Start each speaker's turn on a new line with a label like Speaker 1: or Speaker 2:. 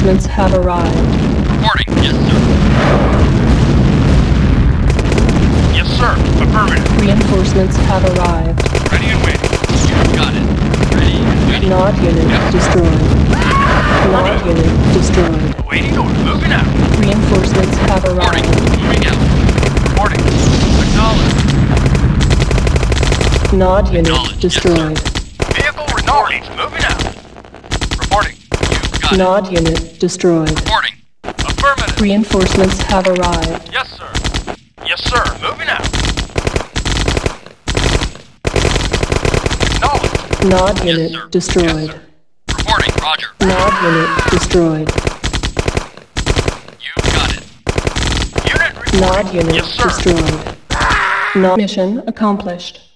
Speaker 1: Reinforcements have arrived.
Speaker 2: Reporting. Yes, sir. Yes, sir. Affirmative.
Speaker 1: Reinforcements have arrived.
Speaker 2: Ready and waiting. You got it. Ready and waiting.
Speaker 1: Nod unit destroyed. Nod unit destroyed.
Speaker 2: Awaiting order. Moving out.
Speaker 1: Reinforcements have
Speaker 2: Reporting.
Speaker 1: arrived.
Speaker 2: Moving out. Reporting. Acknowledged.
Speaker 1: Nod unit
Speaker 2: Acknowledged.
Speaker 1: destroyed.
Speaker 2: Yes, sir. Vehicle reporting. Moving out. Reporting. You got it.
Speaker 1: Nod unit destroyed.
Speaker 2: Reporting. Affirmative.
Speaker 1: Reinforcements have arrived.
Speaker 2: Yes, sir. Yes, sir. Moving out. Acknowledged.
Speaker 1: Nod
Speaker 2: Yes,
Speaker 1: unit
Speaker 2: sir.
Speaker 1: destroyed.
Speaker 2: Yes, sir. Reporting. Roger.
Speaker 1: Nod unit destroyed.
Speaker 2: You got it. Unit reporting.
Speaker 1: Nod unit
Speaker 2: Yes, sir.
Speaker 1: destroyed. Nod mission accomplished.